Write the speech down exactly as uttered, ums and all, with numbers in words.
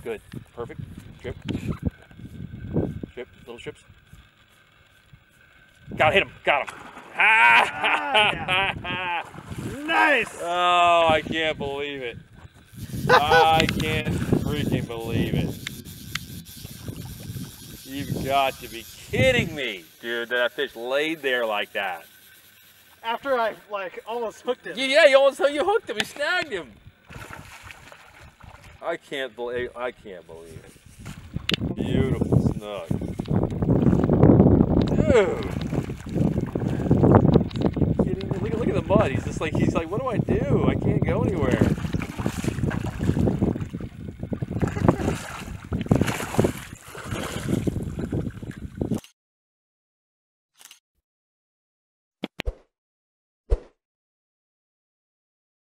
Good. Perfect. Strip. Strip. Little strips. Got hit him. Got him. Ah, yeah. Nice. Oh, I can't believe it. I can't freaking believe it. You've got to be kidding me, dude. That fish laid there like that. After I like almost hooked him. Yeah, you almost you hooked him. You snagged him. I can't believe. I can't believe it. Beautiful snook, dude. Kidding me? Look at look at the mud. He's just like he's like, what do I do? I can't go anywhere.